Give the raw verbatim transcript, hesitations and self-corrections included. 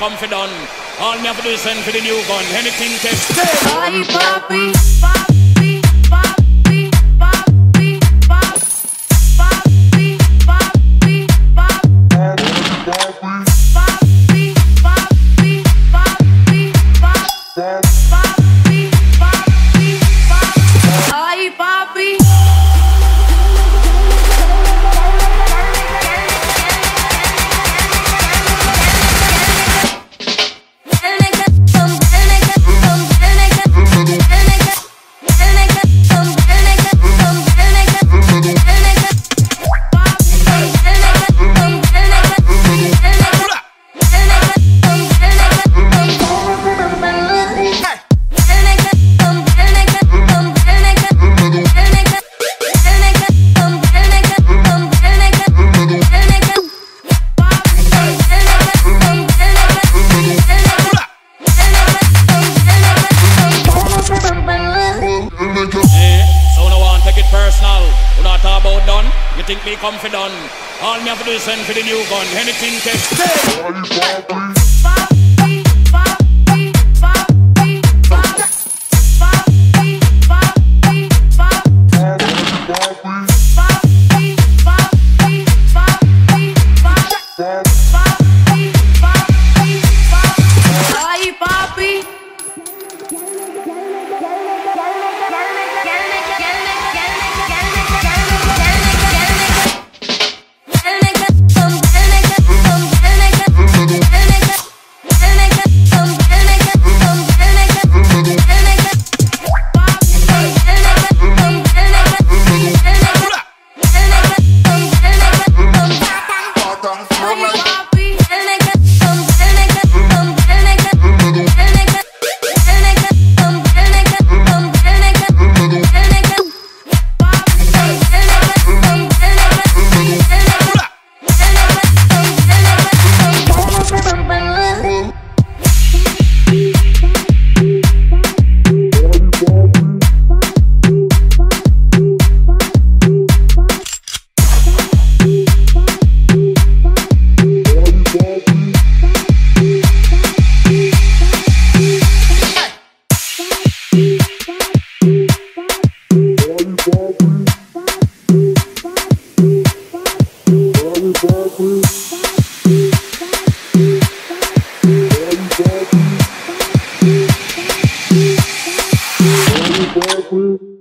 come for done. All me have to do is send for the new gun. Anything test. Ay, papi. You think me come for done? All me have to do is send for the new gun. Anything test. We'll be right back.